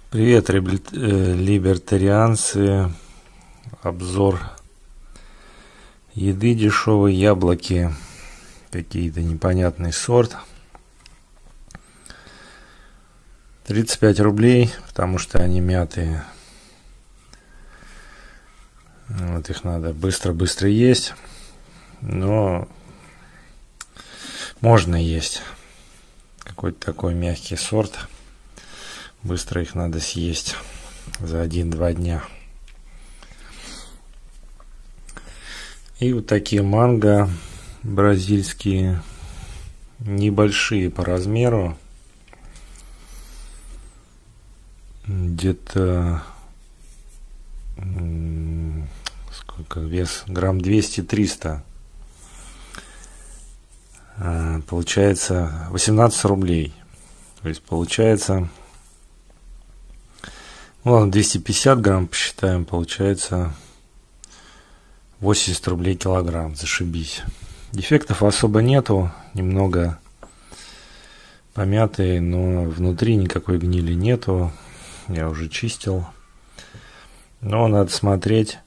Привет, либертарианцы. Обзор еды дешевой, яблоки, какие-то непонятный сорт. 35 рублей, потому что они мятые. Вот их надо быстро-быстро есть, но можно есть. Какой-то такой мягкий сорт. Быстро их надо съесть за 1-2 дня. И вот такие манго бразильские, небольшие по размеру. Где-то сколько вес? Грамм 200-300. Получается 18 рублей. То есть получается, ну ладно, 250 грамм посчитаем, получается 80 рублей килограмм. Зашибись. Дефектов особо нету, немного помятые, но внутри никакой гнили нету. Я уже чистил. Но надо смотреть,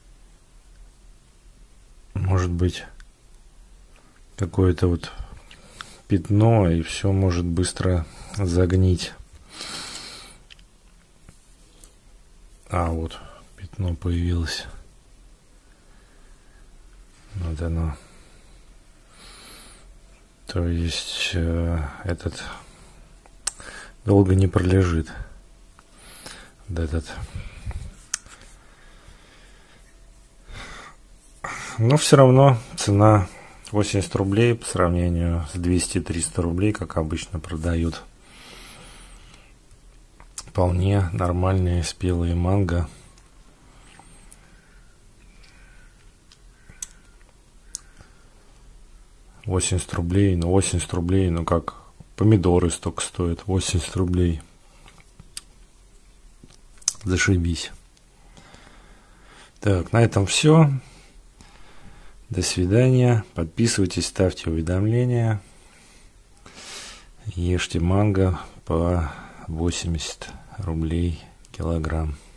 может быть какое-то вот пятно, и все может быстро загнить. Вот пятно появилось. Вот оно. То есть этот долго не пролежит. Вот этот. Но все равно цена 80 рублей по сравнению с 200-300 рублей, как обычно продают. Вполне нормальные спелые манго. $80 рублей, ну как помидоры столько стоят, 80 рублей. Зашибись. Так, на этом все. До свидания. Подписывайтесь, ставьте уведомления. Ешьте манго по 80 рублей килограмм.